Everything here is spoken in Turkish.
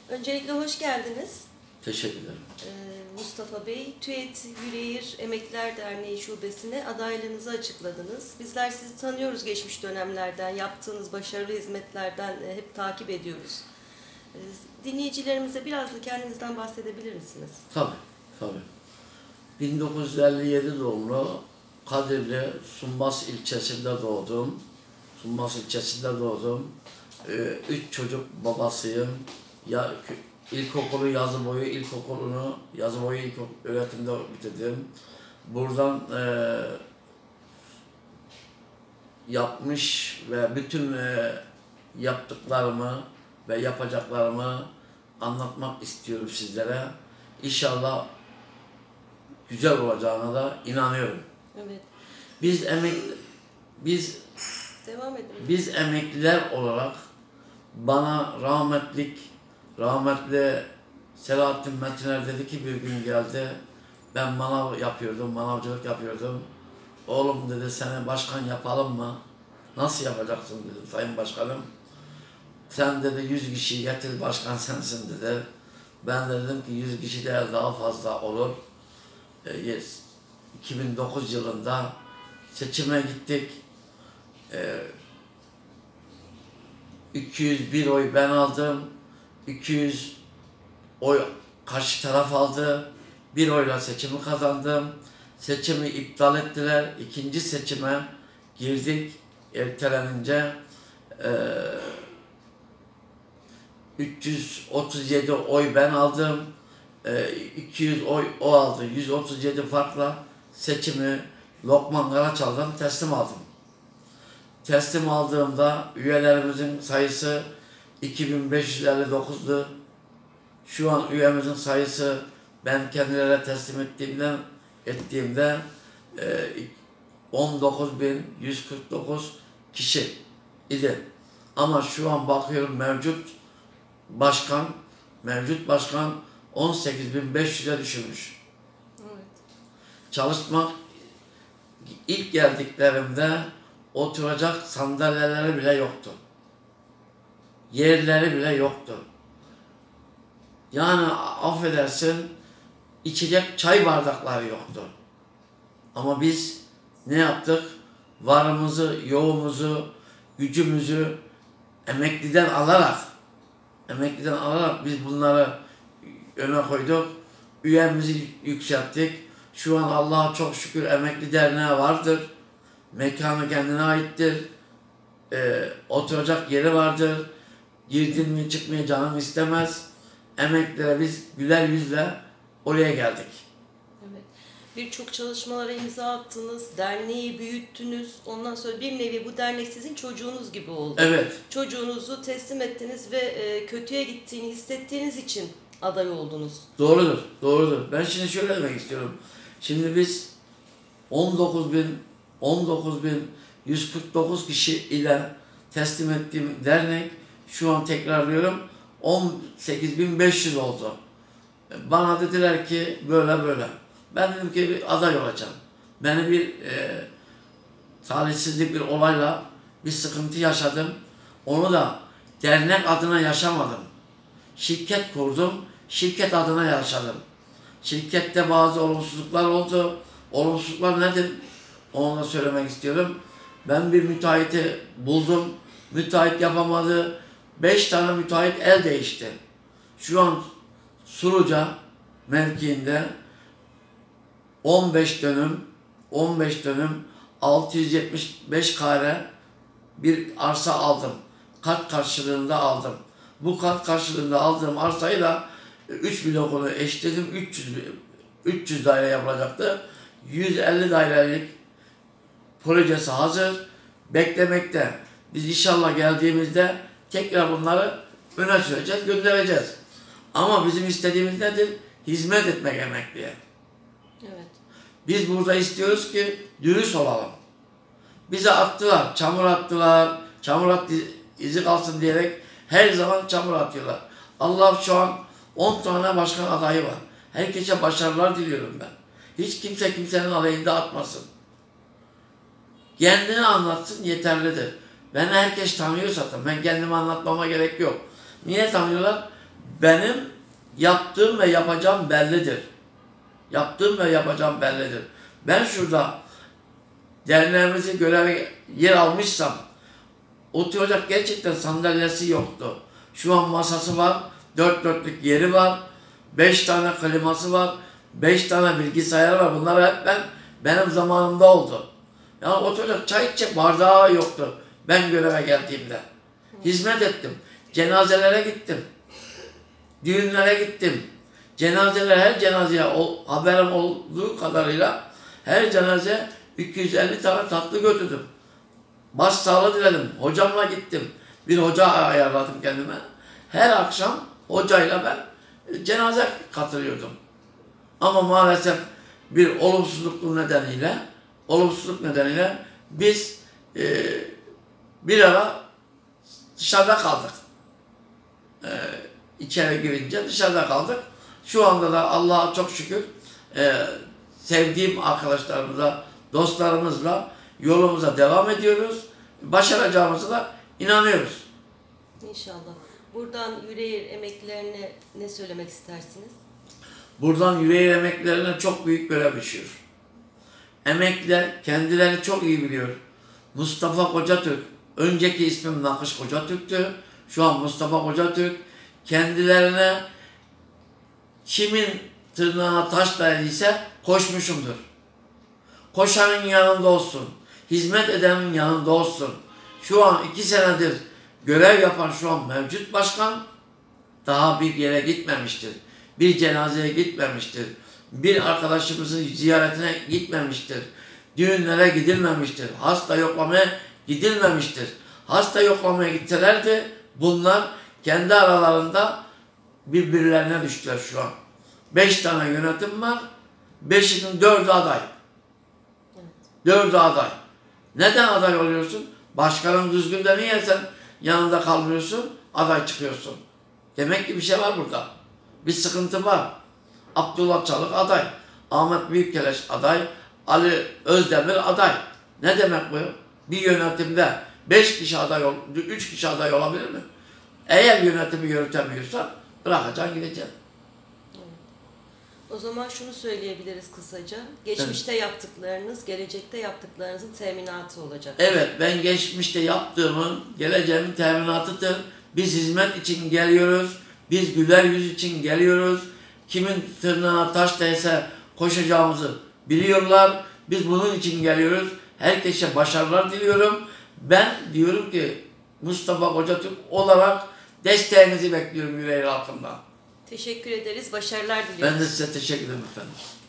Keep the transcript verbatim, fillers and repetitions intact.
Öncelikle hoş geldiniz. Teşekkür ederim. Ee, Mustafa Bey, TÜET Yüreğir Emekliler Derneği Şubesi'ne adaylığınızı açıkladınız. Bizler sizi tanıyoruz geçmiş dönemlerden, yaptığınız başarılı hizmetlerden e, hep takip ediyoruz. Ee, dinleyicilerimize biraz da kendinizden bahsedebilir misiniz? Tabii, tabii. bin dokuz yüz elli yedi doğumlu, Kadirli Sumbas ilçesinde doğdum. Sumbas ilçesinde doğdum. Ee, üç çocuk babasıyım. Ya, ilkokulu yazı boyu ilkokulunu yazı boyu ilk öğretimde bitirdim. Buradan e, yapmış ve bütün e, yaptıklarımı ve yapacaklarımı anlatmak istiyorum sizlere. İnşallah güzel olacağına da inanıyorum. Evet. Biz emek biz Devam edin. Biz emekliler olarak bana rahmetlik rahmetli Selahattin Metiner dedi ki bir gün geldi. Ben manav yapıyordum, manavcılık yapıyordum. Oğlum dedi seni başkan yapalım mı? Nasıl yapacaksın dedim sayın başkanım. Sen dedi yüz kişiyi getir başkan sensin dedi. Ben de dedim ki yüz kişi değil daha fazla olur. E, iki bin dokuz yılında seçime gittik. E, iki yüz bir oy ben aldım. iki yüz oy karşı taraf aldı. Bir oyla seçimi kazandım. Seçimi iptal ettiler. İkinci seçime girdik. Ertelenince e, üç yüz otuz yedi oy ben aldım. E, iki yüz oy o aldı. yüz otuz yedi farkla seçimi Lokman Karaçal'dan teslim aldım. Teslim aldığımda üyelerimizin sayısı iki bin beş yüz elli dokuz'du. Şu an üyemizin sayısı ben kendilerine teslim ettiğimden ettiğimde e, on dokuz bin yüz kırk dokuz kişi idi. Ama şu an bakıyorum mevcut başkan mevcut başkan on sekiz bin beş yüz'e düşürmüş. Evet. Çalışmak ilk geldiklerimde oturacak sandalyeleri bile yoktu. Yerleri bile yoktu. Yani affedersin içecek çay bardakları yoktu. Ama biz ne yaptık? Varımızı, yoğumuzu, gücümüzü emekliden alarak emekliden alarak biz bunları öne koyduk. Üyemizi yükselttik. Şu an Allah'a çok şükür emekli derneği vardır. Mekanı kendine aittir. Ee, oturacak yeri vardır. Girdin mi çıkmaya canım istemez. Emeklilere biz güler yüzle oraya geldik. Evet. Birçok çalışmalara imza attınız, derneği büyüttünüz. Ondan sonra bir nevi bu dernek sizin çocuğunuz gibi oldu. Evet. Çocuğunuzu teslim ettiniz ve e, kötüye gittiğini hissettiğiniz için aday oldunuz. Doğrudur, doğrudur. Ben şimdi şöyle demek istiyorum. Şimdi biz on dokuz bin yüz kırk dokuz kişi ile teslim ettiğim dernek şu an tekrarlıyorum on sekiz bin beş yüz oldu. Bana dediler ki böyle böyle. Ben dedim ki bir aday olacağım. Beni bir e, talihsizlik bir olayla bir sıkıntı yaşadım. Onu da dernek adına yaşamadım. Şirket kurdum. Şirket adına yaşadım. Şirkette bazı olumsuzluklar oldu. Olumsuzluklar nedir? Onu da söylemek istiyorum. Ben bir müteahhiti buldum. Müteahhit yapamadı. Beş tane müteahhit el değişti. Şu an Suruca mevkiinde on beş dönüm on beş dönüm altı yüz yetmiş beş kare bir arsa aldım. Kat karşılığında aldım. Bu kat karşılığında aldığım arsayı da üç blokunu eşitledim. üç yüz üç yüz daire yapılacaktı. yüz elli dairelik projesi hazır. Beklemekte. Biz inşallah geldiğimizde tekrar bunları öne süreceğiz, göndereceğiz. Ama bizim istediğimiz nedir? Hizmet etmek emekliye. Evet. Biz burada istiyoruz ki dürüst olalım. Bize attılar, çamur attılar, çamur at izi kalsın diyerek her zaman çamur atıyorlar. Allah şu an on tane başkan adayı var. Herkese başarılar diliyorum ben. Hiç kimse kimsenin aleyhinde atmasın. Kendini anlatsın yeterlidir. Beni herkes tanıyor zaten. Ben kendimi anlatmama gerek yok. Niye tanıyorlar? benim yaptığım ve yapacağım bellidir. Yaptığım ve yapacağım bellidir. Ben şurada derneğimizi göreve yer almışsam, oturacak gerçekten sandalyesi yoktu. Şu an masası var, dört dörtlük yeri var, beş tane kliması var, beş tane bilgisayar var. Bunlar hep ben benim zamanımda oldu. Yani oturacak çay içecek bardağı yoktu ben göreve geldiğimde. Hizmet ettim. Cenazelere gittim. Düğünlere gittim. Cenazeler, her cenazeye o, haberim olduğu kadarıyla her cenaze iki yüz elli tane tatlı götürdüm. Başsağlığı diledim. Hocamla gittim. Bir hoca ayarladım kendime. Her akşam hocayla ben cenaze katılıyordum. Ama maalesef bir olumsuzluk nedeniyle olumsuzluk nedeniyle biz e, bir ara dışarıda kaldık. E, içeri girince dışarıda kaldık. Şu anda da Allah'a çok şükür e, sevdiğim arkadaşlarımızla, dostlarımızla yolumuza devam ediyoruz. Başaracağımıza da inanıyoruz. İnşallah. Buradan Yüreğir emeklilerine ne söylemek istersiniz? Buradan Yüreğir emeklilerine çok büyük görev düşüyor. Emekliler kendilerini çok iyi biliyor. Mustafa Kocatürk, önceki ismim Nakış Kocatürk'tü. Şu an Mustafa Kocatürk. Kendilerine kimin tırnağına taş değdiyse koşmuşumdur. Koşanın yanında olsun. Hizmet edenin yanında olsun. Şu an iki senedir görev yapan şu an mevcut başkan daha bir yere gitmemiştir. Bir cenazeye gitmemiştir. Bir arkadaşımızın ziyaretine gitmemiştir. Düğünlere gidilmemiştir. Hasta yoklamaya gidilmemiştir. Hasta yoklamaya gitselerdi bunlar kendi aralarında birbirlerine düştüler şu an. Beş tane yönetim var. Beşinin dördü aday. Evet. Dördü aday. Neden aday oluyorsun? Başkanın düzgün de niye sen yanında kalmıyorsun? Aday çıkıyorsun. Demek ki bir şey var burada. Bir sıkıntı var. Abdullah Çalık aday. Ahmet Büyükkeleş aday. Ali Özdemir aday. Ne demek bu? Bir yönetimde beş kişi aday, üç kişi aday olabilir mi? Eğer yönetimi yürütemiyorsan bırakacaksın gideceksin. O zaman şunu söyleyebiliriz kısaca. Geçmişte evet. yaptıklarınız, gelecekte yaptıklarınızın teminatı olacak. Evet, ben geçmişte yaptığımın, geleceğimin teminatıdır. Biz hizmet için geliyoruz. Biz güler yüz için geliyoruz. Kimin tırnağına taş değse koşacağımızı biliyorlar. Biz bunun için geliyoruz. Herkese başarılar diliyorum. Ben diyorum ki Mustafa Kocatürk olarak desteğinizi bekliyorum Yüreğir halkından. Teşekkür ederiz. Başarılar diliyoruz. Ben de size teşekkür ederim efendim.